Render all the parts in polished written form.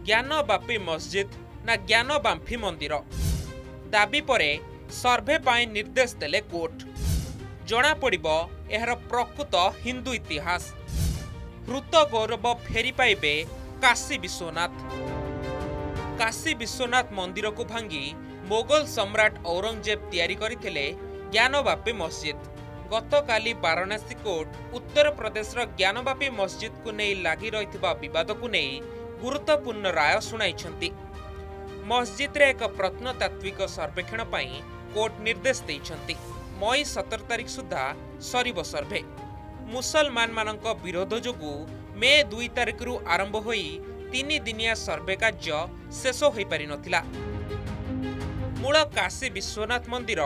ज्ञानवापी मस्जिद ना ज्ञानवाम्फी मंदिर दाबी परे सर्भे पाई निर्देश देले कोर्ट। जना पड़िबो एहर प्रकृत हिंदू इतिहास। हृत गौरव फेरी पाइबे काशी विश्वनाथ। काशी विश्वनाथ मंदिर को भांगी मोगल सम्राट औरंगजेब तैयारी करथिले ज्ञानवापी मस्जिद। गतकाली वाराणसी कोर्ट उत्तर प्रदेश ज्ञानवापी मस्जिद को नहीं लगी रही विवाद को नहीं गुरुत्वपूर्ण राय सुनाई। मस्जिद रे एक प्रत्नतात्विक सर्वेक्षण पाई कोर्ट निर्देश देइछंती। मई 17 तारिख सुधा सरीब सर्भे। मुसलमान मानक विरोध जोगु मे 2 तारिख रु आरंभ होई 3 दिनिया सर्वे कार्य शेष होई पारि नथिला। मूल काशी विश्वनाथ मंदिर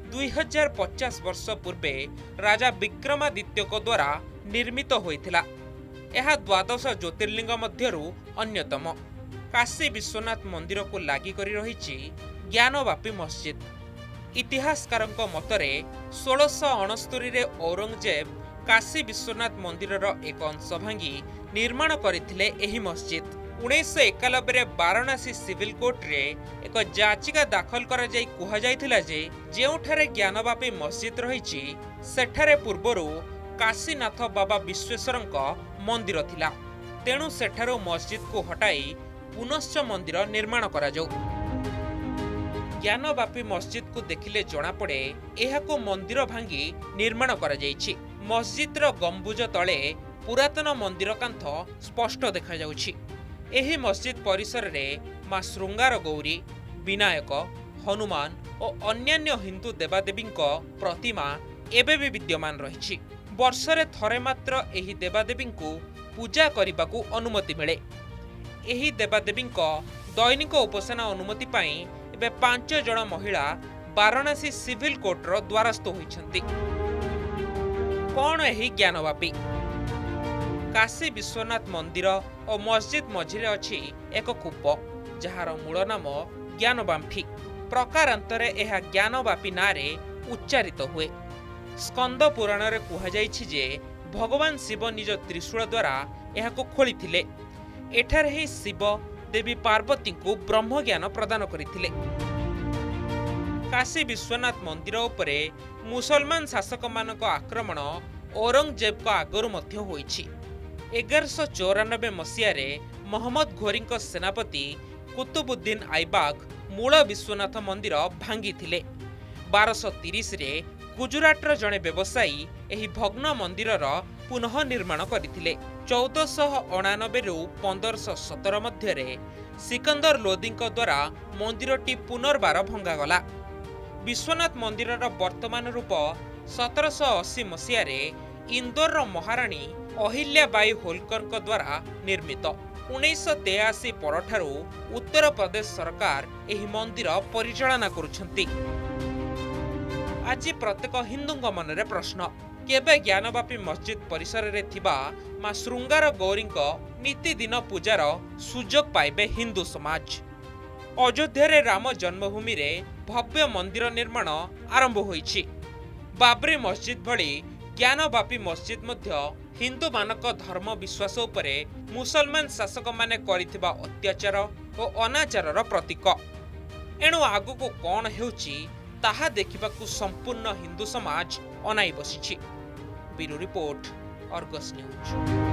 2050 वर्ष पूर्वे राजा विक्रमादित्य को द्वारा निर्मित होइथिला। यह द्वादश ज्योतिर्लिंग मध्यरु अन्यतम। काशी विश्वनाथ मंदिर को लागी करी रहिछि ज्ञानवापी मस्जिद। इतिहासकारक मतरे 1669 रे औरंगजेब काशी विश्वनाथ मंदिर एक अंश भांगी निर्माण करथिले एही मस्जिद। 1991 रे वाराणसी सिविल कोर्ट रे एक याचिका दाखल करा जाई कुहा जायथिला जे जेउठारे ज्ञानवापी मस्जिद रहिछि सेठारे पूर्वरु काशीनाथ बाबा विश्वेश्वरंक मंदिर थिला। तेणु सेठारो मस्जिद को हटाई पुनश्च मंदिर निर्माण करा जाऊ। ज्ञानवापी मस्जिद को देखिले जना पड़े एहाको मंदिर भांगी निर्माण करा जायछि। मस्जिद रो गंबुज तले पुरातन मंदिर कांथ स्पष्ट देखा जाउछि। एही मस्जिद परिसर रे मां श्रृंगार गौरी, विनायक, हनुमान और अन्यान्य हिंदू देवादेवींक प्रतिमा एबे भी विद्यमान रहिछि। वर्षरे थरे मात्र एही देवादेवींकु पूजा करिबाकू अनुमति मिले। एही देवादेवींक दैनिक उपासना अनुमति पाई एबे 5 जण महिला वाराणसी सिविल कोर्टर द्वारस्थ होइछंती। कोन एही ज्ञानवापी? काशी विश्वनाथ मंदिर और मस्जिद मझिरे अछि एक कूप जहार मूल नाम ज्ञानवाम्फी। प्रकारांतरे एहा ज्ञानवापी नारे उच्चारित हुए। स्कंद पुराण रे कुहा जाइछि जे भगवान शिव निज त्रिशूल द्वारा एहाको खोलिथिले। एठारे ही शिव देवी पार्वती को ब्रह्म ज्ञान प्रदान करिथिले। काशी विश्वनाथ मंदिर उपरे मुसलमान शासक मानक आक्रमण औरंगजेब को आगरु मध्य होइछि। 1194 मसीह रे मोहम्मद घोरी सेनापति कुतुबुद्दीन आइबाक मूल विश्वनाथ मंदिर भांगी थिले। 1230 रे गुजरातर जड़े व्यवसायी एही भग्न मंदिर पुनः निर्माण करथिले। 1499 रु 1517 मध्य रे सिकंदर लोदी द्वारा मंदिरटी पुनर्बार भंगागला। विश्वनाथ मंदिर वर्तमान रूप 1780 मसीह रे इंदौर महाराणी अहिल्याबाई होलकर द्वारा निर्मित। 1983 परठारु उत्तर प्रदेश सरकार एही मंदिर परिचालना करुछंती। आज प्रत्येक हिंदूंक मनरे प्रश्न, केबे ज्ञानवापी मस्जिद परिसर रे थिबा मां श्रृंगार गौरींक नीतिदिन पूजार सुजोग पाइबे हिंदू समाज? अयोध्या रे राम जन्मभूमि रे भव्य मंदिर निर्माण आरंभ होइछि। बाबरी मस्जिद भली ज्ञानवापी मस्जिद मध्य हिंदू मानक धर्म विश्वास उपरे मुसलमान शासक माने करिथिबा अत्याचार और अनाचारर प्रतीक। एणु आगुको कौन हेउछि ताहा देखिबाकू संपूर्ण हिंदू समाज अनाई बसिछि। Bureau report, Argus news.